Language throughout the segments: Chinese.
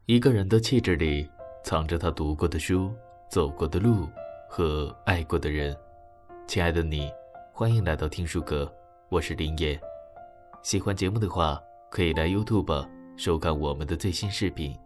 一个人的气质里藏着他读过的书、走过的路和爱过的人。亲爱的你，欢迎来到听书阁，我是林野。喜欢节目的话，可以来 YouTube 收看我们的最新视频。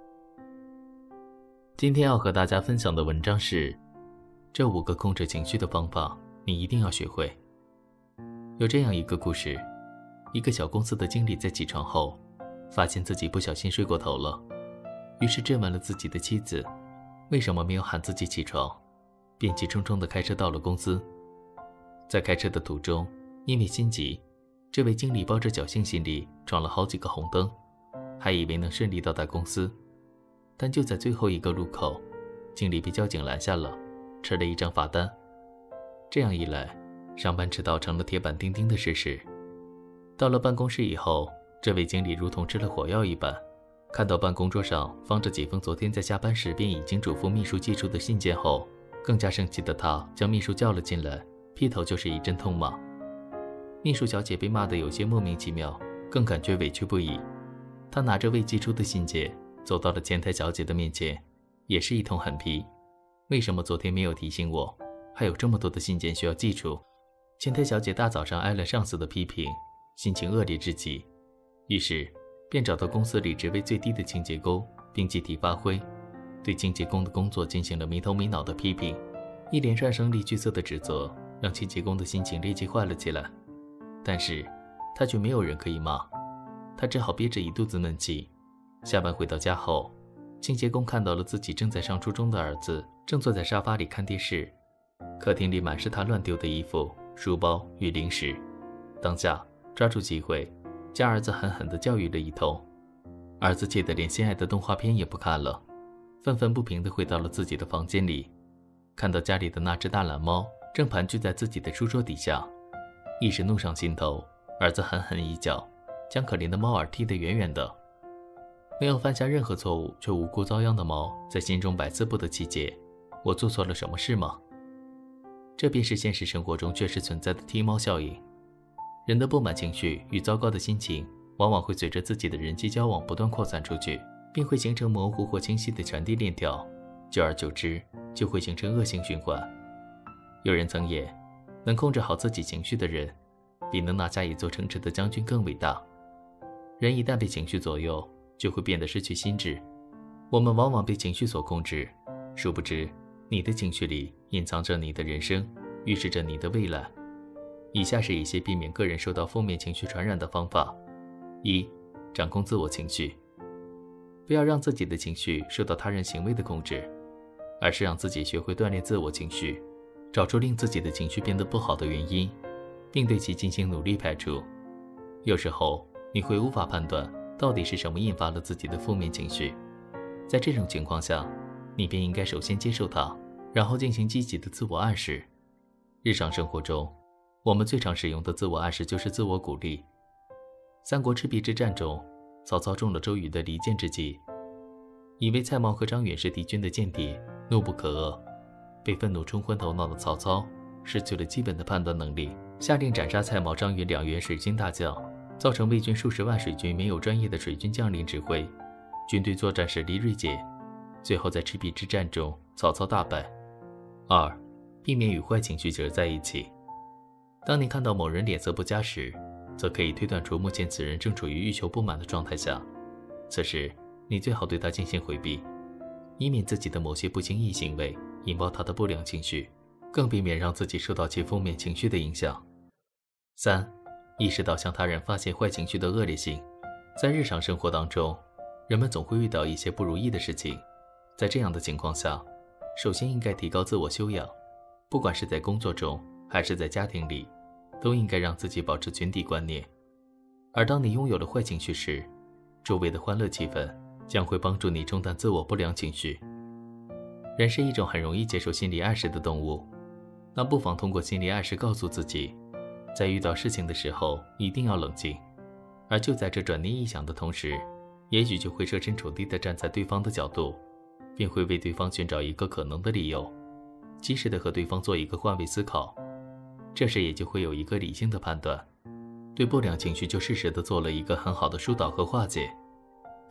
今天要和大家分享的文章是这5个控制情绪的方法，你一定要学会。有这样一个故事，一个小公司的经理在起床后，发现自己不小心睡过头了，于是质问了自己的妻子，为什么没有喊自己起床，便急冲冲地开车到了公司。在开车的途中，因为心急，这位经理抱着侥幸心理闯了好几个红灯，还以为能顺利到达公司。但就在最后一个路口，经理被交警拦下了，吃了一张罚单。这样一来，上班迟到成了铁板钉钉的事实。到了办公室以后，这位经理如同吃了火药一般，看到办公桌上放着几封昨天在下班时便已经嘱咐秘书寄出的信件后，更加生气的他将秘书叫了进来，劈头就是一阵痛骂。秘书小姐被骂得有些莫名其妙，更感觉委屈不已。她拿着未寄出的信件走到了前台小姐的面前，也是一通狠批，为什么昨天没有提醒我，还有这么多的信件需要寄出。前台小姐大早上挨了上司的批评，心情恶劣至极，于是便找到公司里职位最低的清洁工，并集体发挥，对清洁工的工作进行了没头没脑的批评。一连串声泪俱色的指责让清洁工的心情立即坏了起来，但是他却没有人可以骂，他只好憋着一肚子闷气。下班回到家后，清洁工看到了自己正在上初中的儿子正坐在沙发里看电视，客厅里满是他乱丢的衣服、书包与零食。当下抓住机会将儿子狠狠地教育了一通，儿子气得连心爱的动画片也不看了，愤愤不平地回到了自己的房间里，看到家里的那只大懒猫正盘踞在自己的书桌底下，一时怒上心头，儿子狠狠一脚将可怜的猫儿踢得远远的。没有犯下任何错误却无辜遭殃的猫在心中百思不得其解，我做错了什么事吗？这便是现实生活中确实存在的踢猫效应。人的不满情绪与糟糕的心情往往会随着自己的人际交往不断扩散出去，并会形成模糊或清晰的传递链条，久而久之就会形成恶性循环。有人曾言，能控制好自己情绪的人比能拿下一座城池的将军更伟大。人一旦被情绪左右，就会变得失去心智。我们往往被情绪所控制，殊不知你的情绪里隐藏着你的人生，预示着你的未来。以下是一些避免个人受到负面情绪传染的方法。1. 掌控自我情绪。不要让自己的情绪受到他人行为的控制，而是让自己学会锻炼自我情绪，找出令自己的情绪变得不好的原因，并对其进行努力排除。有时候你会无法判断到底是什么引发了自己的负面情绪，在这种情况下，你便应该首先接受它，然后进行积极的自我暗示。日常生活中，我们最常使用的自我暗示就是自我鼓励。三国赤壁之战中，曹操中了周瑜的离间之计，以为蔡瑁和张允是敌军的间谍，怒不可遏。被愤怒冲昏头脑的曹操失去了基本的判断能力，下令斩杀蔡瑁、张允2员水军大将，造成魏军数十万水军没有专业的水军将领指挥，军队作战实力锐减，最后在赤壁之战中曹操大败。2. 避免与坏情绪结合在一起。当你看到某人脸色不佳时，则可以推断出目前此人正处于欲求不满的状态下，此时你最好对他进行回避，以免自己的某些不经意行为引爆他的不良情绪，更避免让自己受到其负面情绪的影响。3. 意识到向他人发泄坏情绪的恶劣性。在日常生活当中，人们总会遇到一些不如意的事情，在这样的情况下，首先应该提高自我修养，不管是在工作中还是在家庭里，都应该让自己保持群体观念。而当你拥有了坏情绪时，周围的欢乐气氛将会帮助你冲淡自我不良情绪。人是一种很容易接受心理暗示的动物，那不妨通过心理暗示告诉自己，在遇到事情的时候一定要冷静，而就在这转念一想的同时，也许就会设身处地地站在对方的角度，并会为对方寻找一个可能的理由，及时地和对方做一个换位思考，这时也就会有一个理性的判断，对不良情绪就适时地做了一个很好的疏导和化解。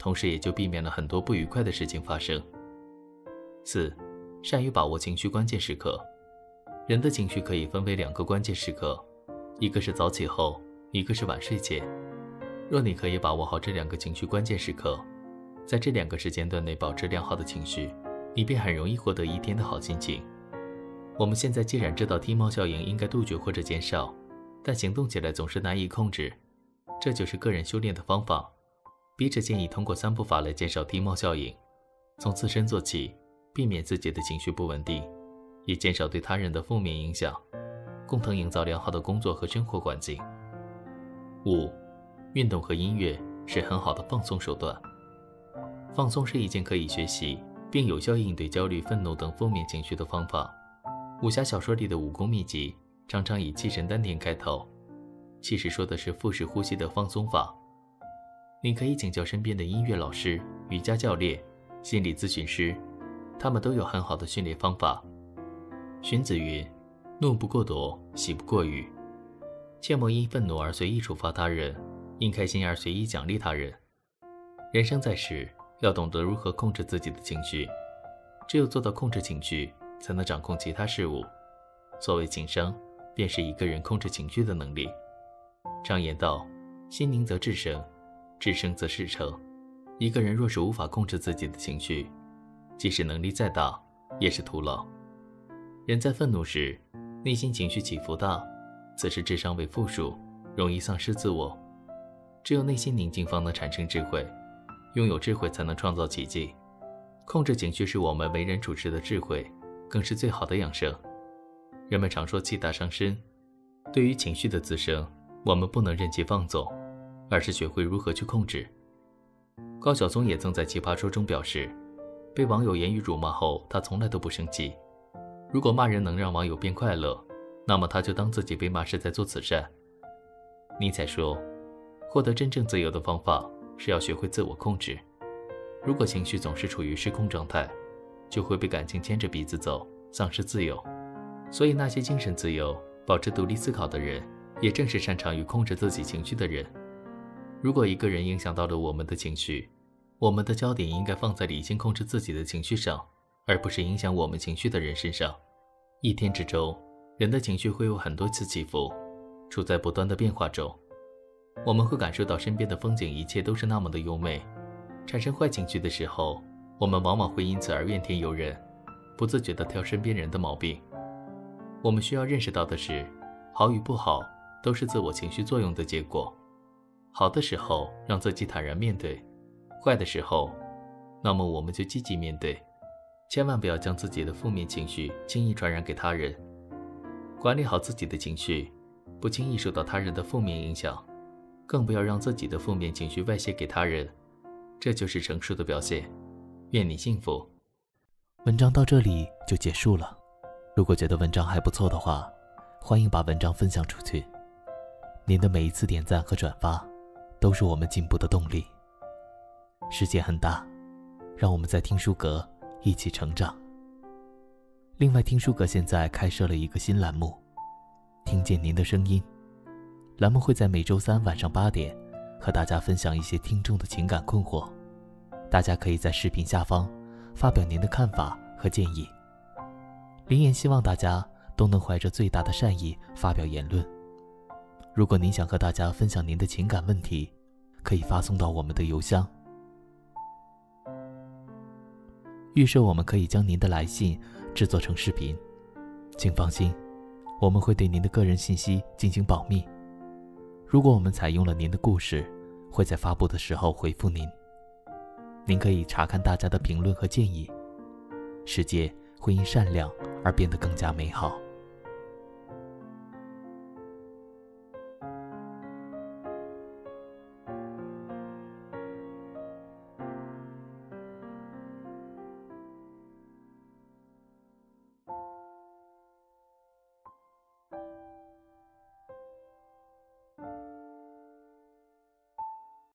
同时也就避免了很多不愉快的事情发生。4. 善于把握情绪关键时刻。人的情绪可以分为2个关键时刻，一个是早起后，一个是晚睡前。若你可以把握好这2个情绪关键时刻，在这2个时间段内保持良好的情绪，你便很容易获得一天的好心情。我们现在既然知道低猫效应应该杜绝或者减少，但行动起来总是难以控制，这就是个人修炼的方法。笔者建议通过3步法来减少低猫效应，从自身做起，避免自己的情绪不稳定，也减少对他人的负面影响，共同营造良好的工作和生活环境。5. 运动和音乐是很好的放松手段。放松是一件可以学习并有效应对焦虑、愤怒等负面情绪的方法。武侠小说里的武功秘籍常常以气沉丹田开头，其实说的是腹式呼吸的放松法。你可以请教身边的音乐老师、瑜伽教练、心理咨询师，他们都有很好的训练方法。荀子云：怒不过度，喜不过语。切莫因愤怒而随意处罚他人，因开心而随意奖励他人。人生在世，要懂得如何控制自己的情绪，只有做到控制情绪，才能掌控其他事物。所谓情商，便是一个人控制情绪的能力。常言道：心宁则志生，志生则事成。一个人若是无法控制自己的情绪，即使能力再大，也是徒劳。人在愤怒时，内心情绪起伏大，此时智商为负数，容易丧失自我。只有内心宁静，方能产生智慧。拥有智慧，才能创造奇迹。控制情绪是我们为人处事的智慧，更是最好的养生。人们常说气大伤身，对于情绪的滋生，我们不能任其放纵，而是学会如何去控制。高晓松也曾在奇葩说中表示，被网友言语辱骂后，他从来都不生气。如果骂人能让网友变快乐，那么他就当自己被骂是在做慈善。尼采说，获得真正自由的方法是要学会自我控制。如果情绪总是处于失控状态，就会被感情牵着鼻子走，丧失自由。所以那些精神自由、保持独立思考的人，也正是擅长于控制自己情绪的人。如果一个人影响到了我们的情绪，我们的焦点应该放在理性控制自己的情绪上，而不是影响我们情绪的人身上。一天之中，人的情绪会有很多次起伏，处在不断的变化中。我们会感受到身边的风景一切都是那么的优美。产生坏情绪的时候，我们往往会因此而怨天尤人，不自觉地挑身边人的毛病。我们需要认识到的是，好与不好都是自我情绪作用的结果。好的时候让自己坦然面对，坏的时候，那么我们就积极面对。千万不要将自己的负面情绪轻易传染给他人。管理好自己的情绪，不轻易受到他人的负面影响，更不要让自己的负面情绪外泄给他人，这就是成熟的表现。愿你幸福。 文章到这里就结束了。如果觉得文章还不错的话，欢迎把文章分享出去。您的每一次点赞和转发，都是我们进步的动力。世界很大，让我们在听书阁一起成长。另外，听书阁现在开设了一个新栏目，听见您的声音。栏目会在每周3晚上8点和大家分享一些听众的情感困惑，大家可以在视频下方发表您的看法和建议。林言希望大家都能怀着最大的善意发表言论。如果您想和大家分享您的情感问题，可以发送到我们的邮箱。预设我们可以将您的来信制作成视频，请放心，我们会对您的个人信息进行保密。如果我们采用了您的故事，会在发布的时候回复您。您可以查看大家的评论和建议，世界会因善良而变得更加美好。